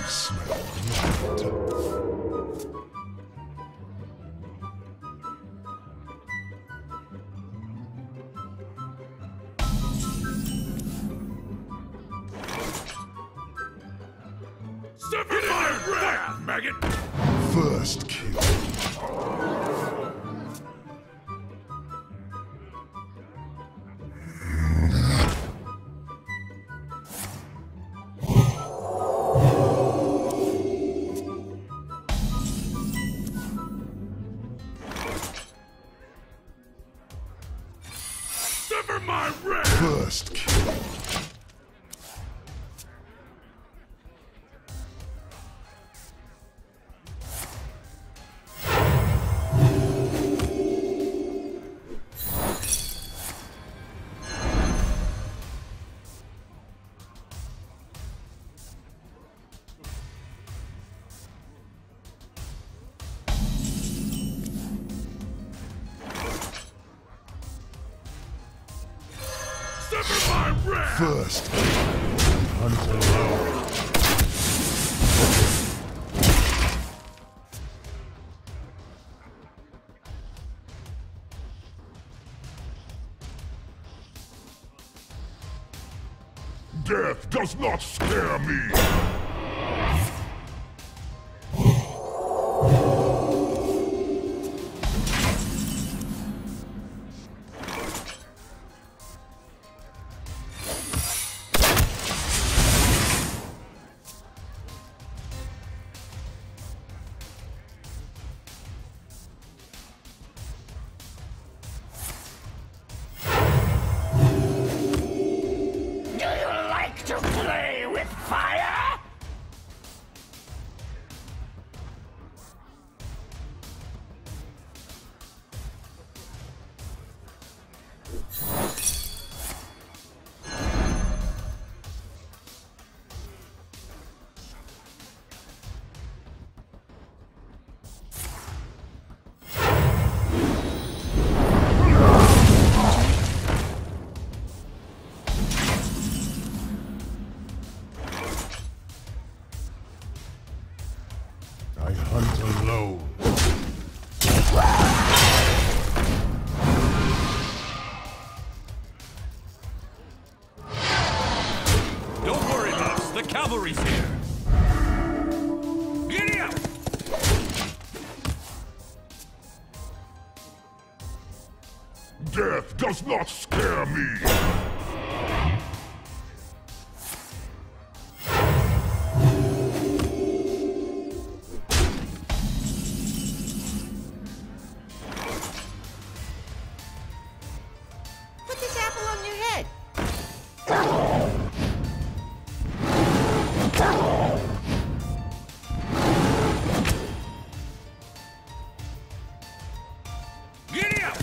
smell blood. Step in my wrath, maggot! First kill. Sever my wrath! First kill. Sever my wrath! First kill. Hunt alone. Death does not scare me! To play with fire? I hunt alone. Don't worry, boss. The cavalry's here. Giddy up! Death does not scare me! Put this apple on your head. Giddy up!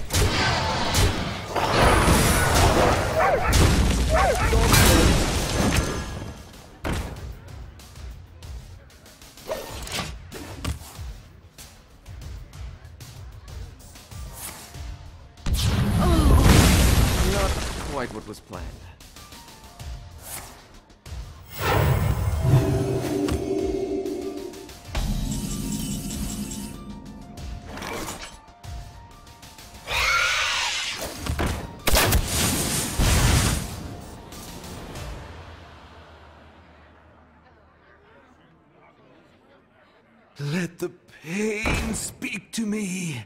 Not quite what was planned. Let the pain speak to me.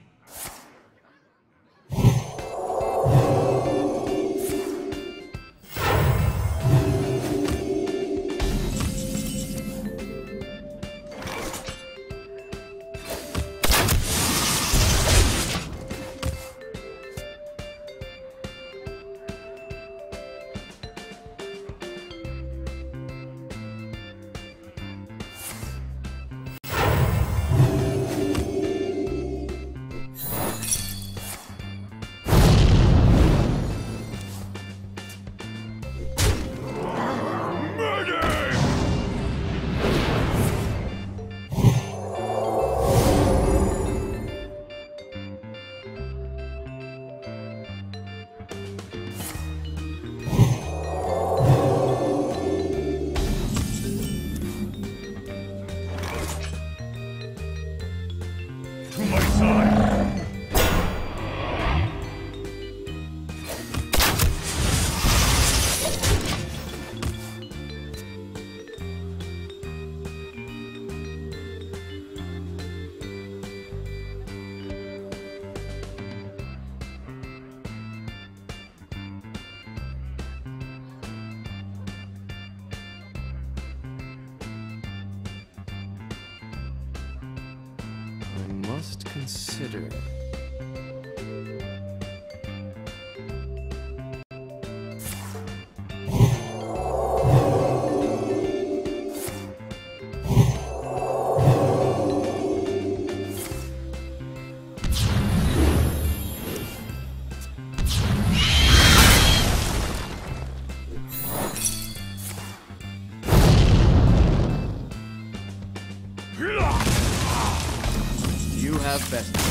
must consider. You have best.